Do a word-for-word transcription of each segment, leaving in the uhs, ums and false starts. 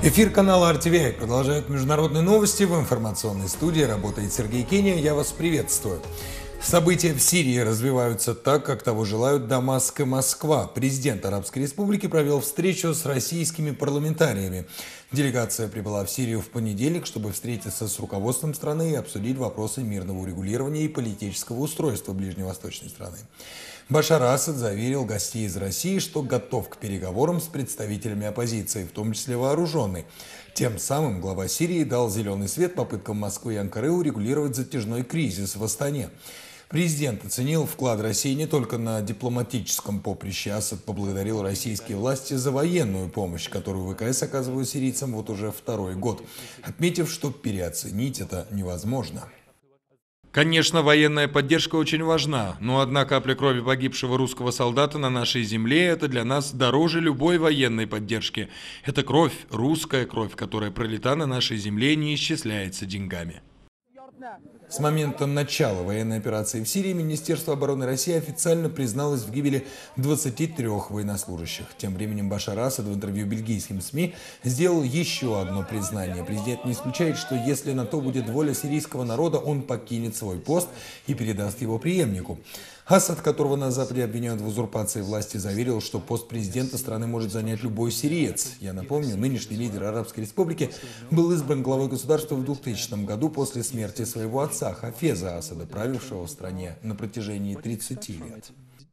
Эфир канала эр ти ви ай продолжает международные новости. В информационной студии работает Сергей Кения. Я вас приветствую. События в Сирии развиваются так, как того желают Дамаск и Москва. Президент Арабской Республики провел встречу с российскими парламентариями. Делегация прибыла в Сирию в понедельник, чтобы встретиться с руководством страны и обсудить вопросы мирного урегулирования и политического устройства ближневосточной страны. Башар Асад заверил гостей из России, что готов к переговорам с представителями оппозиции, в том числе вооруженной. Тем самым глава Сирии дал зеленый свет попыткам Москвы и Анкары урегулировать затяжной кризис в Астане. Президент оценил вклад России не только на дипломатическом поприще. Асад поблагодарил российские власти за военную помощь, которую ВКС оказывают сирийцам вот уже второй год, отметив, что переоценить это невозможно. Конечно, военная поддержка очень важна, но одна капля крови погибшего русского солдата на нашей земле – это для нас дороже любой военной поддержки. Это кровь, русская кровь, которая пролита на нашей земле, не исчисляется деньгами. С момента начала военной операции в Сирии Министерство обороны России официально призналось в гибели двадцати трёх военнослужащих. Тем временем Башар Асад в интервью бельгийским СМИ сделал еще одно признание. Президент не исключает, что если на то будет воля сирийского народа, он покинет свой пост и передаст его преемнику. Асад, которого на Западе обвиняют в узурпации власти, заверил, что пост президента страны может занять любой сириец. Я напомню, нынешний лидер Арабской Республики был избран главой государства в двухтысячном году после смерти своего отца Хафеза Асада, правившего в стране на протяжении тридцати лет.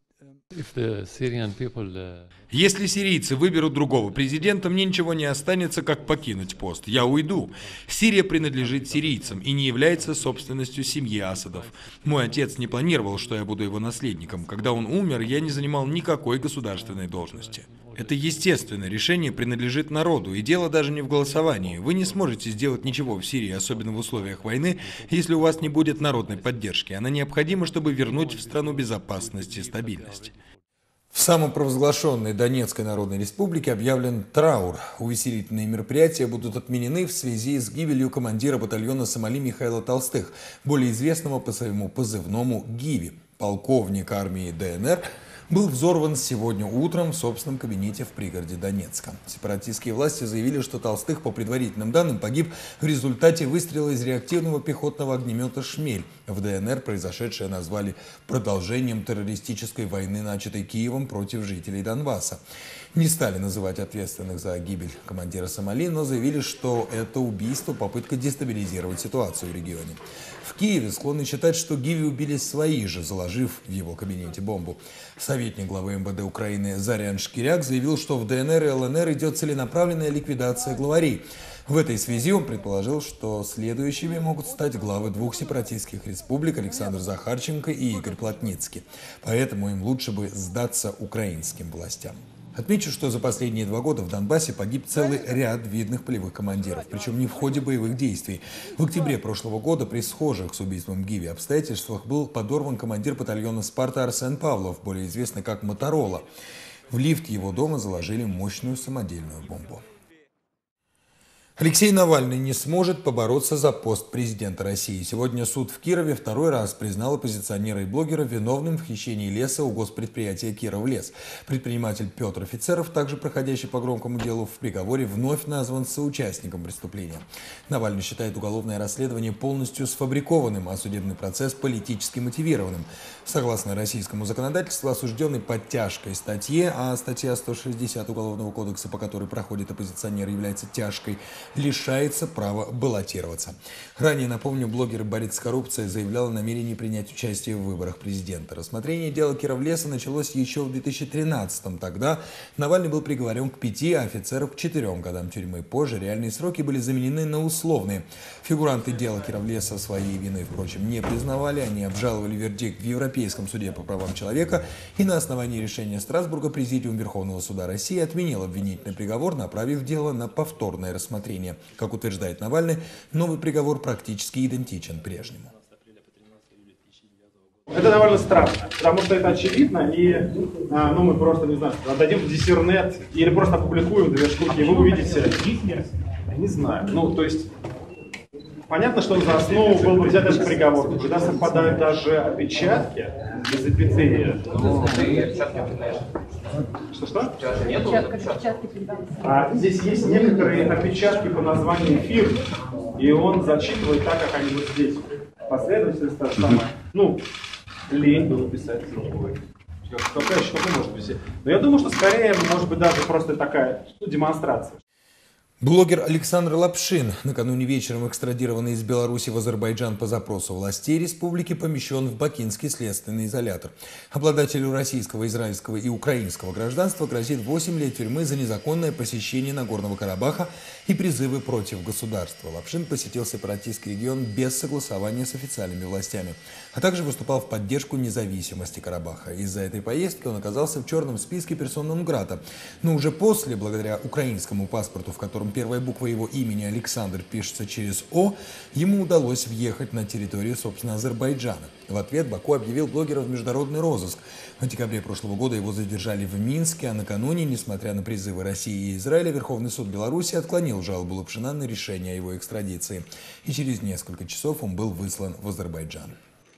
Если сирийцы выберут другого президента, мне ничего не останется, как покинуть пост. Я уйду. Сирия принадлежит сирийцам и не является собственностью семьи Асадов. Мой отец не планировал, что я буду его наследником. Когда он умер, я не занимал никакой государственной должности. Это естественное решение принадлежит народу, и дело даже не в голосовании. Вы не сможете сделать ничего в Сирии, особенно в условиях войны, если у вас не будет народной поддержки. Она необходима, чтобы вернуть в страну безопасность и стабильность. В самопровозглашенной Донецкой Народной Республике объявлен траур. Увеселительные мероприятия будут отменены в связи с гибелью командира батальона Сомали Михаила Толстых, более известного по своему позывному Гиви. Полковник армии дэ эн эр был взорван сегодня утром в собственном кабинете в пригороде Донецка. Сепаратистские власти заявили, что Толстых, по предварительным данным, погиб в результате выстрела из реактивного пехотного огнемета «Шмель». В дэ эн эр произошедшее назвали продолжением террористической войны, начатой Киевом против жителей Донбасса. Не стали называть ответственных за гибель командира Сомали, но заявили, что это убийство – попытка дестабилизировать ситуацию в регионе. В Киеве склонны считать, что Гиви убили свои же, заложив в его кабинете бомбу. Советник главы эм вэ дэ Украины Зарян Шкиряк заявил, что в дэ эн эр и эл эн эр идет целенаправленная ликвидация главарей. В этой связи он предположил, что следующими могут стать главы двух сепаратистских республик Александр Захарченко и Игорь Плотницкий. Поэтому им лучше бы сдаться украинским властям. Отмечу, что за последние два года в Донбассе погиб целый ряд видных полевых командиров, причем не в ходе боевых действий. В октябре прошлого года при схожих с убийством Гиви обстоятельствах был подорван командир батальона «Спарта» Арсен Павлов, более известный как Моторола. В лифт его дома заложили мощную самодельную бомбу. Алексей Навальный не сможет побороться за пост президента России. Сегодня суд в Кирове второй раз признал оппозиционера и блогера виновным в хищении леса у госпредприятия «Кировлес». Предприниматель Петр Офицеров, также проходящий по громкому делу, в приговоре вновь назван соучастником преступления. Навальный считает уголовное расследование полностью сфабрикованным, а судебный процесс политически мотивированным. Согласно российскому законодательству, осужденный по тяжкой статье, а статья сто шестьдесят Уголовного кодекса, по которой проходит оппозиционер, является тяжкой, лишается права баллотироваться. Ранее, напомню, блогер и борец с коррупцией заявлял о намерении принять участие в выборах президента. Рассмотрение дела Кировлеса началось еще в две тысячи тринадцатом. Тогда Навальный был приговорен к пяти, а Офицеров к четырем годам тюрьмы. Позже реальные сроки были заменены на условные. Фигуранты дела Кировлеса своей вины, впрочем, не признавали. Они обжаловали вердикт в Европейском суде по правам человека, и на основании решения Страсбурга Президиум Верховного суда России отменил обвинительный приговор, направив дело на повторное рассмотрение. Как утверждает Навальный, новый приговор практически идентичен прежнему. Это довольно страшно, потому что это очевидно, и ну, мы просто, не знаю, отдадим в диссернет или просто опубликуем две штуки, и вы увидите. Не знаю. Ну, то есть, понятно, что за основу был бы взят этот приговор. Когда совпадают даже опечатки и запятые. Что-что? А здесь есть некоторые опечатки по названию фирм, и он зачитывает так, как они вот здесь. Последовательность та же самая. Ну, лень было писать другой. Какая еще такое может быть? Но я думаю, что скорее, может быть, даже просто такая, ну, демонстрация. Блогер Александр Лапшин, накануне вечером экстрадированный из Беларуси в Азербайджан по запросу властей республики, помещен в бакинский следственный изолятор. Обладателю российского, израильского и украинского гражданства грозит восемь лет тюрьмы за незаконное посещение Нагорного Карабаха и призывы против государства. Лапшин посетил сепаратистский регион без согласования с официальными властями, а также выступал в поддержку независимости Карабаха. Из-за этой поездки он оказался в черном списке персона нон-грата. Но уже после, благодаря украинскому паспорту, в котором первая буква его имени Александр пишется через «О», ему удалось въехать на территорию, собственно, Азербайджана. В ответ Баку объявил блогера в международный розыск. В декабре прошлого года его задержали в Минске, а накануне, несмотря на призывы России и Израиля, Верховный суд Беларуси отклонил жалобу Лапшина на решение о его экстрадиции. И через несколько часов он был выслан в Азербайджан.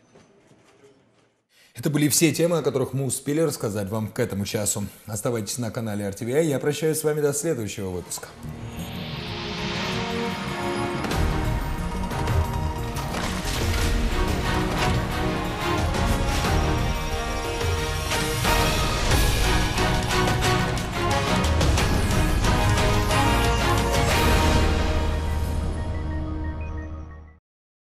Это были все темы, о которых мы успели рассказать вам к этому часу. Оставайтесь на канале эр ти ви ай. Я прощаюсь с вами до следующего выпуска.